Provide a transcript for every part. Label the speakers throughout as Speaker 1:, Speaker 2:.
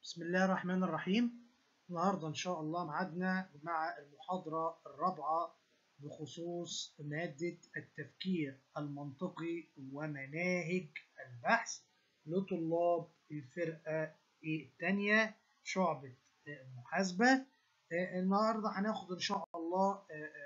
Speaker 1: بسم الله الرحمن الرحيم. النهاردة إن شاء الله معادنا مع المحاضرة الرابعة بخصوص مادة التفكير المنطقي ومناهج البحث لطلاب الفرقة الثانية شعبة المحاسبة. النهاردة هناخد إن شاء الله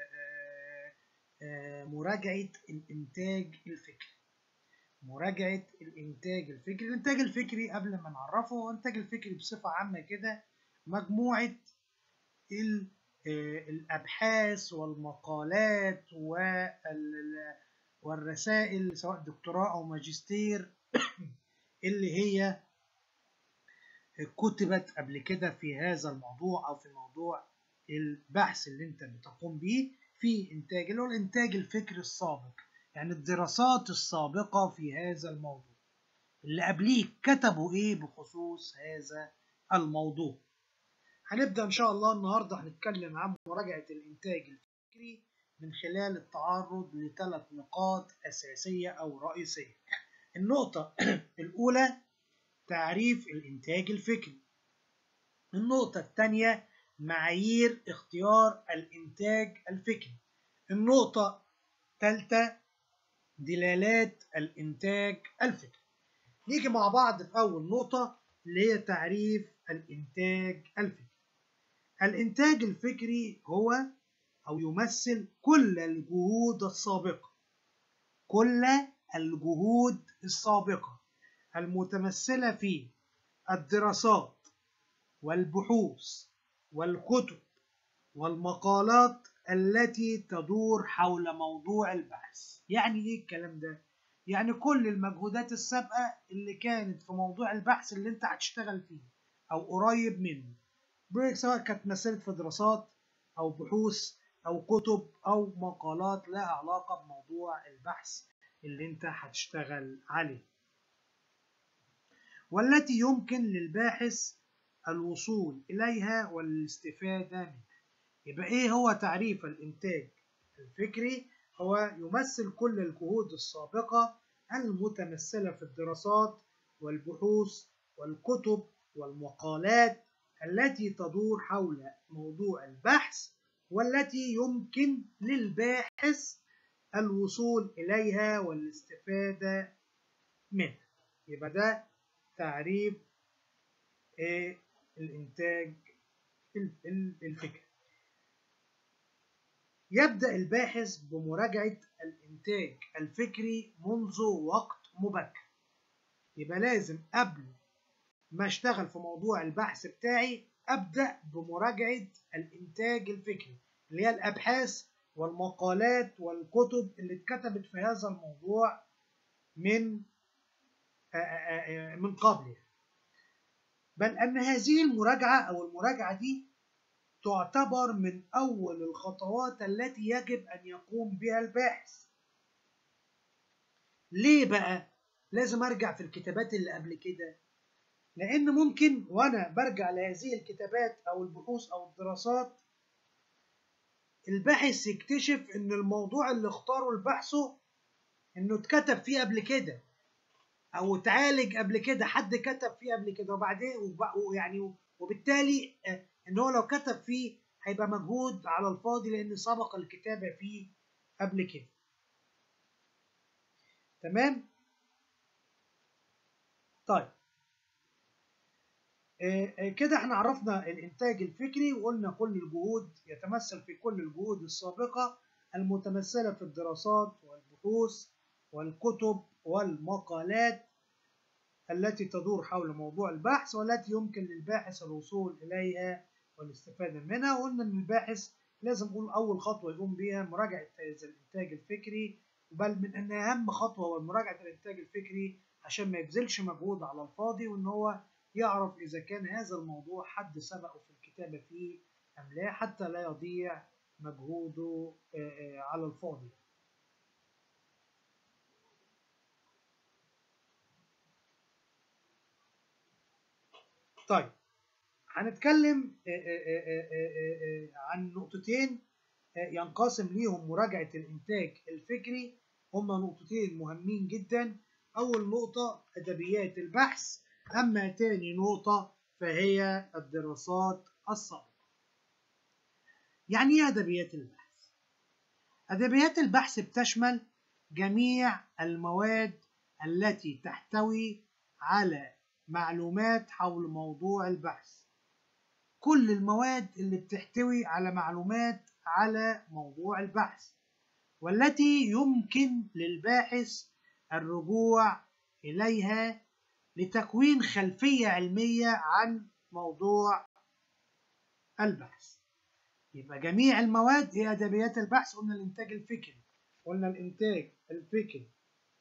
Speaker 1: مراجعة الإنتاج الفكري. مراجعة الإنتاج الفكري. الإنتاج الفكري قبل ما نعرفه، هو الإنتاج الفكري بصفة عامة كده مجموعة الأبحاث والمقالات والرسائل سواء دكتوراه أو ماجستير اللي هي كتبت قبل كده في هذا الموضوع أو في موضوع البحث اللي أنت بتقوم به في إنتاج، اللي هو الإنتاج الفكري السابق، يعني الدراسات السابقة في هذا الموضوع اللي قبليك كتبوا ايه بخصوص هذا الموضوع. هنبدأ ان شاء الله النهاردة هنتكلم عن مراجعة الانتاج الفكري من خلال التعرض لثلاث نقاط اساسية او رئيسية. النقطة الاولى تعريف الانتاج الفكري. النقطة الثانية معايير اختيار الانتاج الفكري. النقطة الثالثة دلالات الانتاج الفكري. نيجي مع بعض في أول نقطة اللي هي تعريف الإنتاج الفكري. الإنتاج الفكري هو أو يمثل كل الجهود السابقة، كل الجهود السابقة المتمثلة في الدراسات والبحوث والكتب والمقالات التي تدور حول موضوع البحث. يعني إيه الكلام ده؟ يعني كل المجهودات السابقة اللي كانت في موضوع البحث اللي انت هتشتغل فيه او قريب منه، سواء كانت مثلت في دراسات او بحوث او كتب او مقالات لها علاقة بموضوع البحث اللي انت هتشتغل عليه، والتي يمكن للباحث الوصول اليها والاستفادة منها. يبقى ايه هو تعريف الانتاج الفكري؟ هو يمثل كل الجهود السابقة المتمثلة في الدراسات والبحوث والكتب والمقالات التي تدور حول موضوع البحث والتي يمكن للباحث الوصول إليها والاستفادة منها. يبقى ده تعريف الإنتاج الفكري. يبدأ الباحث بمراجعة الإنتاج الفكري منذ وقت مبكر. يبقى لازم قبل ما اشتغل في موضوع البحث بتاعي أبدأ بمراجعة الإنتاج الفكري اللي هي الأبحاث والمقالات والكتب اللي اتكتبت في هذا الموضوع من قبل. بل أن هذه المراجعة أو المراجعة دي تعتبر من أول الخطوات التي يجب أن يقوم بها الباحث. ليه بقى؟ لازم أرجع في الكتابات اللي قبل كده، لأن ممكن وأنا برجع لهذه الكتابات أو البحوث أو الدراسات الباحث يكتشف إن الموضوع اللي اختاره لبحثه إنه اتكتب فيه قبل كده أو اتعالج قبل كده، حد كتب فيه قبل كده وبعدين يعني وبالتالي إن هو لو كتب فيه هيبقى مجهود على الفاضي لأن سبق الكتابة فيه قبل كده. تمام؟ طيب كده احنا عرفنا الإنتاج الفكري وقلنا كل الجهود يتمثل في كل الجهود السابقة المتمثلة في الدراسات والبحوث والكتب والمقالات التي تدور حول موضوع البحث والتي يمكن للباحث الوصول إليها والاستفادة منها. وقلنا إن الباحث لازم نقول أول خطوة يقوم بها مراجعة هذا الإنتاج الفكري، بل من أن أهم خطوة هو مراجعة الإنتاج الفكري عشان ما يبذلش مجهود على الفاضي، وإن هو يعرف إذا كان هذا الموضوع حد سبقه في الكتابة فيه أم لا، حتى لا يضيع مجهوده على الفاضي. طيب هنتكلم عن نقطتين ينقسم ليهم مراجعة الإنتاج الفكري. هما نقطتين مهمين جدا. أول نقطة أدبيات البحث، أما تاني نقطة فهي الدراسات السابقة. يعني ايه أدبيات البحث؟ أدبيات البحث بتشمل جميع المواد التي تحتوي على معلومات حول موضوع البحث. كل المواد اللي بتحتوي على معلومات على موضوع البحث، والتي يمكن للباحث الرجوع إليها لتكوين خلفية علمية عن موضوع البحث. يبقى جميع المواد هي أدبيات البحث. قلنا الإنتاج الفكري، قلنا الإنتاج الفكري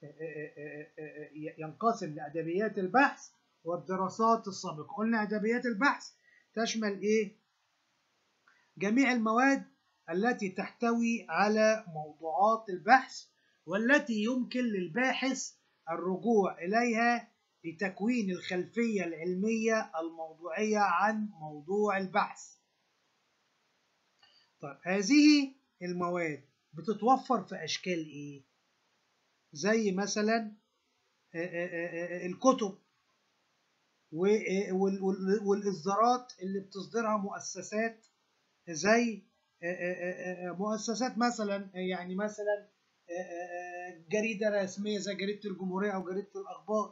Speaker 1: ينقسم لأدبيات البحث والدراسات السابقة. قلنا أدبيات البحث تشمل إيه؟ جميع المواد التي تحتوي على موضوعات البحث، والتي يمكن للباحث الرجوع إليها لتكوين الخلفية العلمية الموضوعية عن موضوع البحث. طيب هذه المواد بتتوفر في أشكال إيه؟ زي مثلا الكتب والإصدارات اللي بتصدرها مؤسسات، زي مؤسسات مثلا، يعني مثلا جريدة رسمية زي جريدة الجمهورية أو جريدة الأخبار.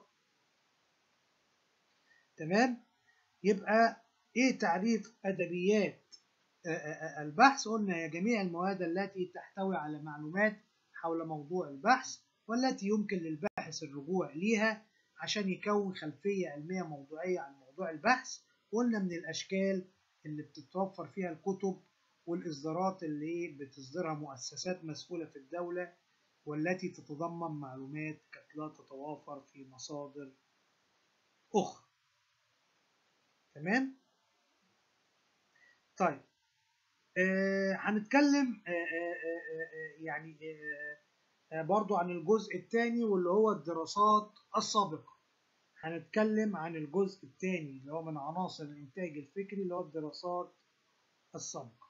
Speaker 1: تمام؟ يبقى إيه تعريف أدبيات البحث؟ قلنا هي جميع المواد التي تحتوي على معلومات حول موضوع البحث، والتي يمكن للباحث الرجوع ليها عشان يكون خلفية علمية موضوعية عن موضوع البحث. قلنا من الأشكال اللي بتتوفر فيها الكتب والإصدارات اللي بتصدرها مؤسسات مسؤولة في الدولة، والتي تتضمن معلومات قد لا تتوافر في مصادر أخرى. تمام؟ طيب هنتكلم يعني برضو عن الجزء الثاني واللي هو الدراسات السابقة. هنتكلم عن الجزء الثاني اللي هو من عناصر الإنتاج الفكري اللي هو الدراسات السابقة،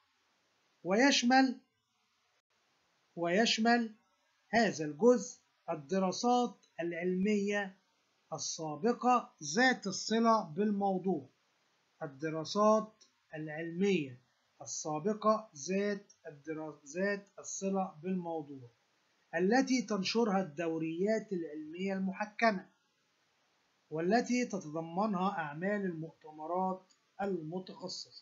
Speaker 1: ويشمل هذا الجزء الدراسات العلمية السابقة ذات الصلة بالموضوع. الدراسات العلمية السابقة ذات الصلة بالموضوع التي تنشرها الدوريات العلمية المحكمة، والتي تتضمنها أعمال المؤتمرات المتخصصة.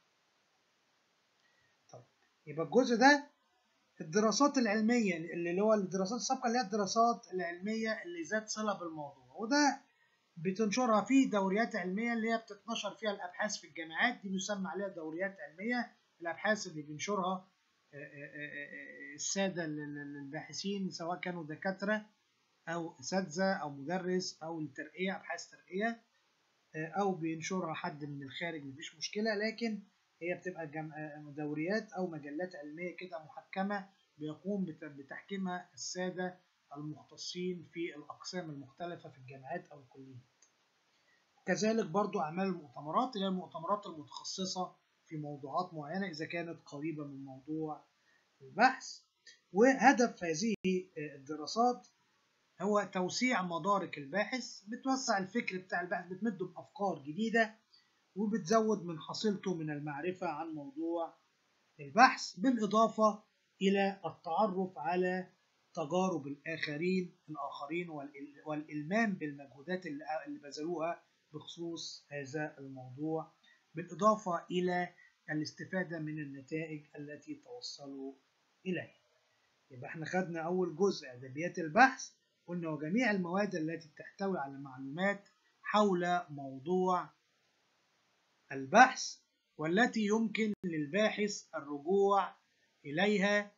Speaker 1: طيب يبقى الجزء ده الدراسات العلمية اللي هو الدراسات السابقة، اللي هي الدراسات العلمية اللي ذات صلة بالموضوع، وده بتنشرها في دوريات علمية اللي هي بتتنشر فيها الأبحاث في الجامعات. دي يسمى عليها دوريات علمية. الأبحاث اللي بينشرها السادة الباحثين، سواء كانوا دكاترة أو أساتذة أو مدرس أو الترقية، أبحاث ترقية، أو بينشرها حد من الخارج، مفيش مشكلة. لكن هي بتبقى دوريات أو مجلات علمية كده محكمة بيقوم بتحكيمها السادة المختصين في الأقسام المختلفة في الجامعات أو الكليات. كذلك برضو أعمال المؤتمرات اللي هي المؤتمرات المتخصصة في موضوعات معينة إذا كانت قريبة من موضوع البحث. وهدف هذه الدراسات هو توسيع مدارك الباحث، بتوسع الفكر بتاع الباحث، بتمده بأفكار جديدة، وبتزود من حصيلته من المعرفة عن موضوع البحث، بالإضافة إلى التعرف على تجارب الآخرين والإلمام بالمجهودات اللي بذلوها بخصوص هذا الموضوع، بالإضافة إلى الاستفادة من النتائج التي توصلوا إليها. يبقى احنا خدنا أول جزء أدبيات البحث، قلنا وجميع المواد التي تحتوي على معلومات حول موضوع البحث، والتي يمكن للباحث الرجوع إليها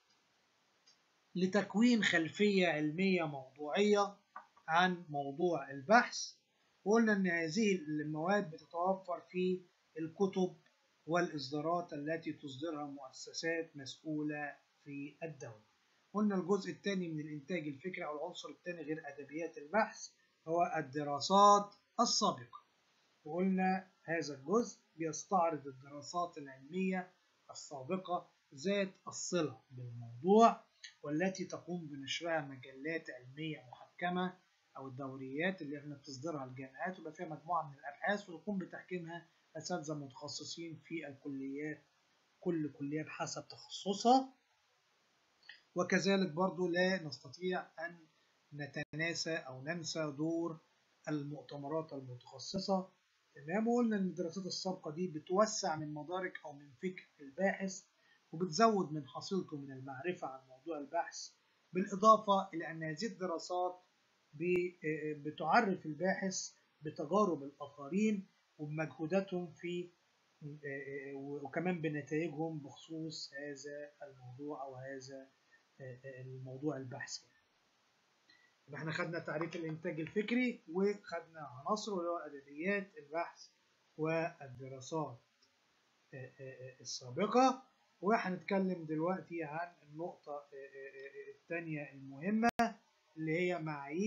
Speaker 1: لتكوين خلفية علمية موضوعية عن موضوع البحث. وقلنا أن هذه المواد بتتوفر في الكتب والإصدارات التي تصدرها مؤسسات مسؤولة في الدولة. قلنا الجزء الثاني من الإنتاج الفكري أو العنصر الثاني غير أدبيات البحث هو الدراسات السابقة، وقلنا هذا الجزء بيستعرض الدراسات العلمية السابقة ذات الصلة بالموضوع، والتي تقوم بنشرها مجلات علمية محكمة أو الدوريات اللي احنا بتصدرها الجامعات، ويبقى فيها مجموعة من الأبحاث ويقوم بتحكيمها أساتذة متخصصين في الكليات، كل كلية بحسب تخصصها. وكذلك برضو لا نستطيع أن نتناسى أو ننسى دور المؤتمرات المتخصصة. تمام. وقلنا إن الدراسات السابقة دي بتوسع من مدارك أو من فكر الباحث، وبتزود من حصيلته من المعرفة عن موضوع البحث، بالإضافة إلى أن هذه الدراسات بتعرف الباحث بتجارب الآخرين وبمجهوداتهم في وكمان بنتائجهم بخصوص هذا الموضوع أو هذا الموضوع البحثي. يبقى احنا خدنا تعريف الإنتاج الفكري وخدنا عناصره اللي هو أدبيات البحث والدراسات السابقة. وهنتكلم دلوقتي عن النقطة الثانية المهمة اللي هي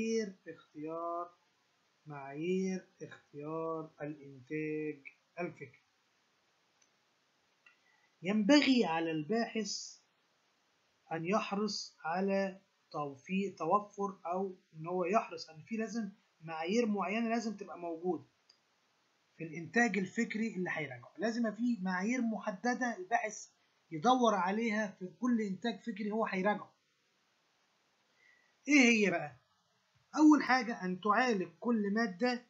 Speaker 1: معايير اختيار الإنتاج الفكري. ينبغي على الباحث أن يحرص على توفر أو إن هو يحرص أن في لازم معايير معينة لازم تبقى موجودة في الإنتاج الفكري اللي هيراجعه. لازم في معايير محددة الباحث يدور عليها في كل إنتاج فكري هو هيراجعه. إيه هي بقى؟ أول حاجة أن تعالج كل مادة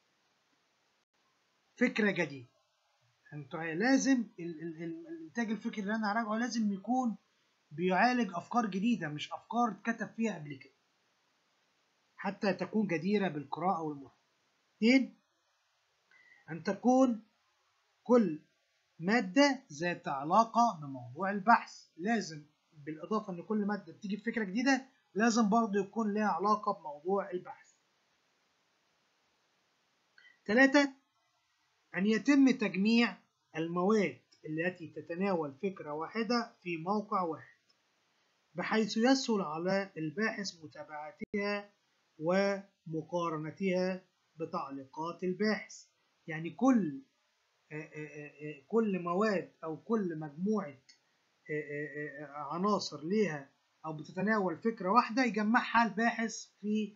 Speaker 1: فكرة جديدة. لازم الإنتاج الفكري اللي أنا هراجعه لازم يكون بيعالج أفكار جديدة، مش أفكار اتكتب فيها قبل كده، حتى تكون جديرة بالقراءة والمراجعة. 2. أن تكون كل مادة ذات علاقة بموضوع البحث. لازم بالإضافة أن كل مادة بتيجي بفكرة جديدة لازم برضو يكون لها علاقة بموضوع البحث. 3. أن يتم تجميع المواد التي تتناول فكرة واحدة في موقع واحد، بحيث يسهل على الباحث متابعتها ومقارنتها بتعليقات الباحث. يعني كل مواد أو كل مجموعة عناصر ليها أو بتتناول فكرة واحدة يجمعها الباحث في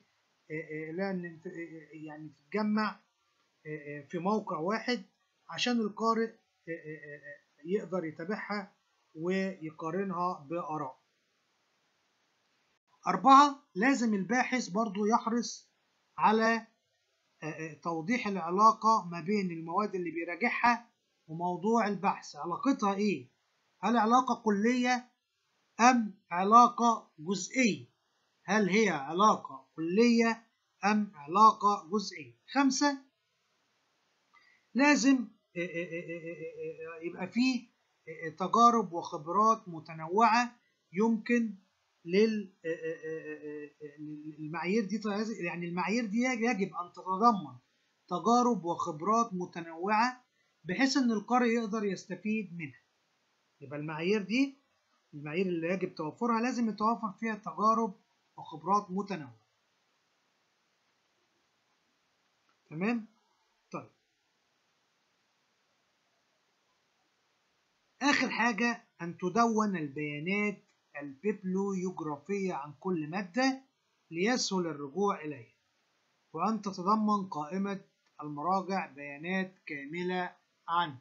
Speaker 1: يعني تتجمع في موقع واحد عشان القارئ يقدر يتابعها ويقارنها بآراء. 4. لازم الباحث برضو يحرص على توضيح العلاقة ما بين المواد اللي بيراجعها وموضوع البحث. علاقتها إيه؟ هل علاقة كلية أم علاقة جزئية؟ هل هي علاقة كلية أم علاقة جزئية؟ 5. لازم يبقى فيه تجارب وخبرات متنوعة يمكن للمعايير دي. يعني المعايير دي يجب أن تتضمن تجارب وخبرات متنوعة بحيث أن القارئ يقدر يستفيد منها. يبقى المعايير دي، المعايير اللي يجب توفرها لازم يتوفر فيها تجارب وخبرات متنوعة. تمام؟ طيب، آخر حاجة أن تدون البيانات البيبليوغرافية عن كل مادة ليسهل الرجوع إليها، وأن تتضمن قائمة المراجع بيانات كاملة عنه.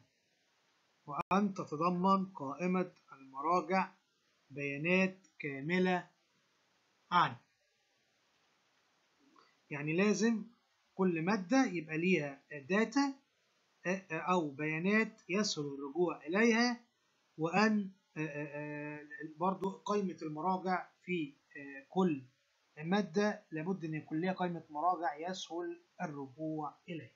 Speaker 1: يعني لازم كل مادة يبقى ليها داتا أو بيانات يسهل الرجوع إليها، وأن برضو قائمة المراجع في كل مادة لابد أن يكون لها قائمة مراجع يسهل الرجوع إليها.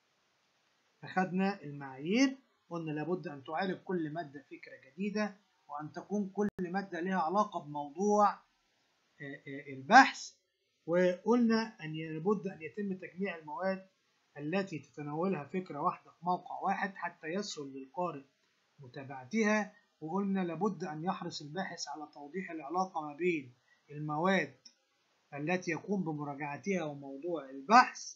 Speaker 1: أخذنا المعايير، قلنا لابد أن تعالج كل مادة فكرة جديدة، وأن تكون كل مادة لها علاقة بموضوع البحث، وقلنا أن لابد أن يتم تجميع المواد التي تتناولها فكرة واحدة في موقع واحد حتى يسهل للقارئ متابعتها. وقلنا لابد أن يحرص الباحث على توضيح العلاقة ما بين المواد التي يقوم بمراجعتها وموضوع البحث،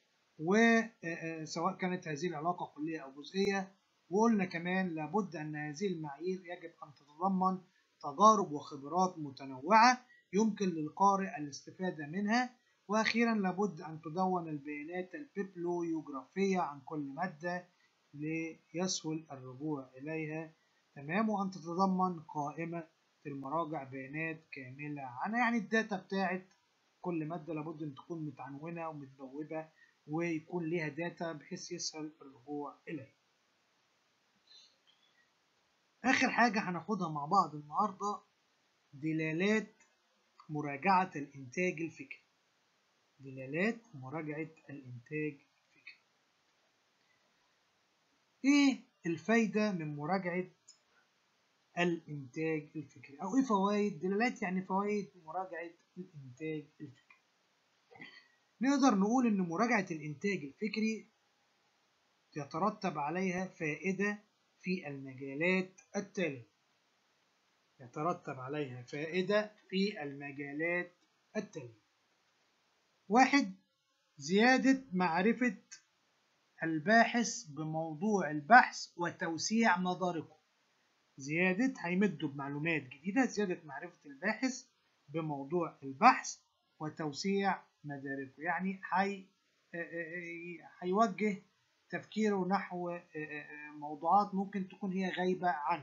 Speaker 1: وسواء كانت هذه العلاقة كلية أو جزئية. وقلنا كمان لابد أن هذه المعايير يجب أن تتضمن تجارب وخبرات متنوعة يمكن للقارئ الاستفادة منها، وأخيرا لابد أن تدون البيانات البيبليوغرافية عن كل مادة ليسهل الرجوع إليها. تمام. وأن تتضمن قائمة المراجع بيانات كاملة عنها، يعني الداتا بتاعت كل مادة لابد أن تكون متعنونة ومتبوبة ويكون ليها داتا بحيث يسهل الرجوع إليها. آخر حاجة هناخدها مع بعض النهاردة دلالات مراجعة الإنتاج الفكري. دلالات مراجعة الإنتاج الفكري. إيه الفايدة من مراجعة الإنتاج الفكري؟ أو إيه فوائد دلالات، يعني فوائد مراجعة الإنتاج الفكري. نقدر نقول إن مراجعة الإنتاج الفكري يترتب عليها فائدة في المجالات التالية. يترتب عليها فائدة في المجالات التالية. 1. زيادة معرفة الباحث بموضوع البحث وتوسيع مداركه. زيادة هيمده بمعلومات جديدة، زيادة معرفة الباحث بموضوع البحث وتوسيع مداركه، يعني هيوجه تفكيره نحو موضوعات ممكن تكون هي غايبة عنه.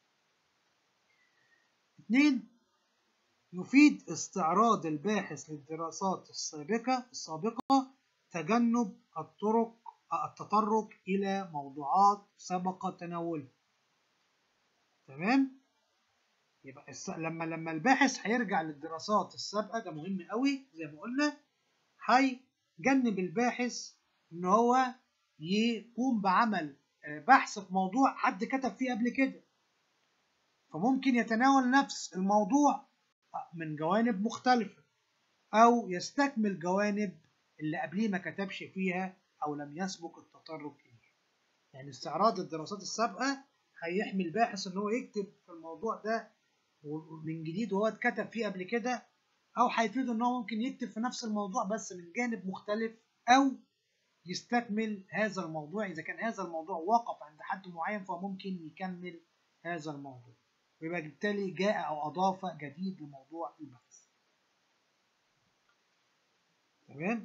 Speaker 1: 2. يفيد استعراض الباحث للدراسات السابقة تجنب التطرق إلى موضوعات سبق تناولها. تمام؟ يبقى لما الباحث هيرجع للدراسات السابقة، ده مهم قوي زي ما قلنا، هيجنب الباحث إن هو يقوم بعمل بحث في موضوع حد كتب فيه قبل كده، فممكن يتناول نفس الموضوع من جوانب مختلفة أو يستكمل جوانب اللي قبليه ما كتبش فيها أو لم يسبق التطرق إليه. يعني استعراض الدراسات السابقة هيحمي الباحث إن هو يكتب في الموضوع ده من جديد وهو اتكتب فيه قبل كده، أو هيفيد إن هو ممكن يكتب في نفس الموضوع بس من جانب مختلف، أو يستكمل هذا الموضوع. إذا كان هذا الموضوع وقف عند حد معين فممكن يكمل هذا الموضوع، ويبقى بالتالي جاء أو أضاف جديد لموضوع البحث. تمام.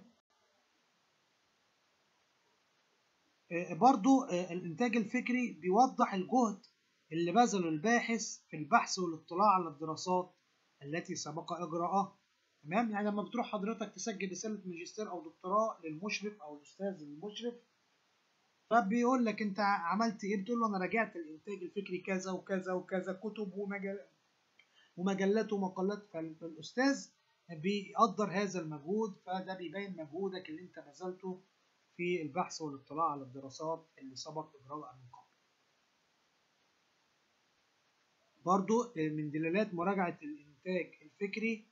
Speaker 1: برضو الإنتاج الفكري بيوضح الجهد اللي بذله الباحث في البحث والاطلاع على الدراسات التي سبق إجراءها. تمام. يعني لما بتروح حضرتك تسجل رسالة ماجستير أو دكتوراه للمشرف أو الأستاذ المشرف، فبيقول لك أنت عملت إيه؟ بتقول له أنا راجعت الإنتاج الفكري كذا وكذا وكذا، كتب ومجلات ومقالات. فالأستاذ بيقدر هذا المجهود، فده بيبين مجهودك اللي أنت بذلته في البحث والاطلاع على الدراسات اللي سبق إجراءها من قبل. برضو من دلالات مراجعة الإنتاج الفكري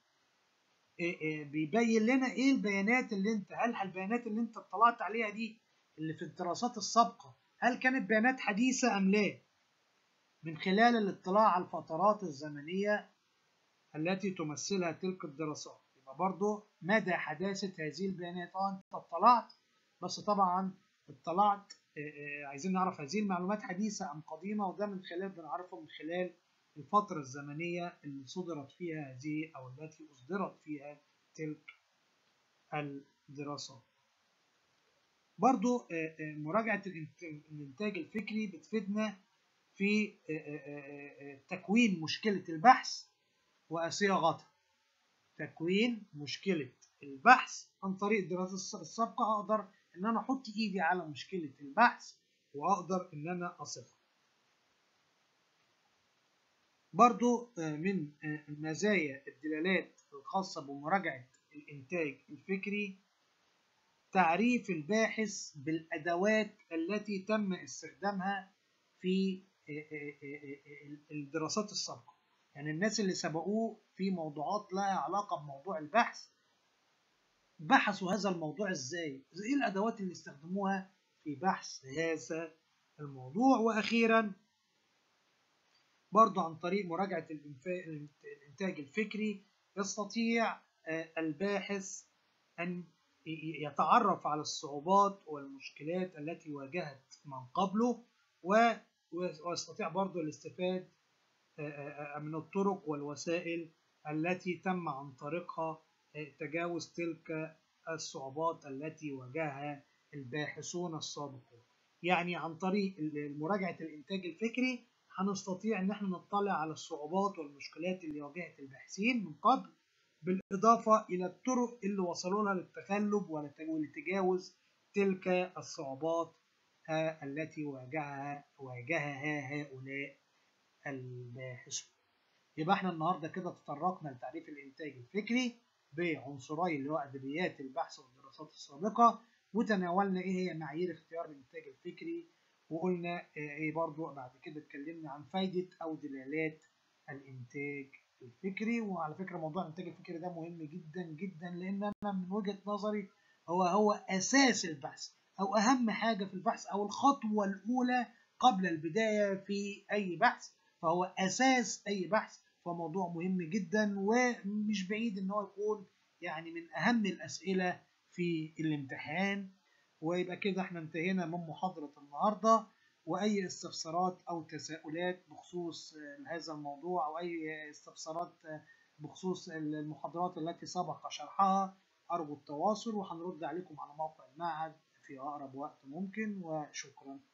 Speaker 1: بيبين لنا إيه البيانات اللي أنت، هل البيانات اللي أنت اطلعت عليها دي اللي في الدراسات السابقة هل كانت بيانات حديثة أم لا، من خلال الاطلاع على الفترات الزمنية التي تمثلها تلك الدراسات. يبقى برضو مدى حداثة هذه البيانات. أنت اطلعت، بس طبعا اطلعت عايزين نعرف هذه المعلومات حديثة أم قديمة، وده من خلال بنعرفه من خلال الفترة الزمنية اللي صدرت فيها هذه أو التي أصدرت فيها تلك الدراسات. برضو مراجعة الإنتاج الفكري بتفيدنا في تكوين مشكلة البحث وصياغتها. تكوين مشكلة البحث عن طريق الدراسات السابقة، أقدر إن أنا أحط إيدي على مشكلة البحث وأقدر إن أنا أصفها. برضو من مزايا الدلالات الخاصة بمراجعة الإنتاج الفكري تعريف الباحث بالأدوات التي تم استخدامها في الدراسات السابقة. يعني الناس اللي سبقوه في موضوعات لها علاقة بموضوع البحث بحثوا هذا الموضوع إزاي، إيه الأدوات اللي استخدموها في بحث هذا الموضوع. وأخيرا برضو عن طريق مراجعة الإنتاج الفكري يستطيع الباحث أن يتعرف على الصعوبات والمشكلات التي واجهت من قبله، ويستطيع برضو الاستفادة من الطرق والوسائل التي تم عن طريقها تجاوز تلك الصعوبات التي واجهها الباحثون السابقون. يعني عن طريق مراجعة الإنتاج الفكري هنستطيع إن احنا نطلع على الصعوبات والمشكلات اللي واجهت الباحثين من قبل، بالإضافة إلى الطرق اللي وصلوا لها للتغلب ولتجاوز تلك الصعوبات التي واجهها هؤلاء الباحثون. يبقى احنا النهارده كده تطرقنا لتعريف الإنتاج الفكري بعنصري اللي هو أدبيات البحث والدراسات السابقة، وتناولنا إيه هي معايير اختيار الإنتاج الفكري، وقلنا إيه برضو بعد كده اتكلمنا عن فايدة أو دلالات الإنتاج الفكري. وعلى فكرة موضوع الإنتاج الفكري ده مهم جدا جدا، لأن أنا من وجهة نظري هو أساس البحث، أو أهم حاجة في البحث، أو الخطوة الأولى قبل البداية في أي بحث، فهو أساس أي بحث. فموضوع مهم جدا ومش بعيد ان هو يكون يعني من اهم الاسئله في الامتحان. ويبقى كده احنا انتهينا من محاضره النهارده، واي استفسارات او تساؤلات بخصوص هذا الموضوع، او اي استفسارات بخصوص المحاضرات التي سبق شرحها، ارجو التواصل، وهنرد عليكم على موقع المعهد في اقرب وقت ممكن. وشكرا.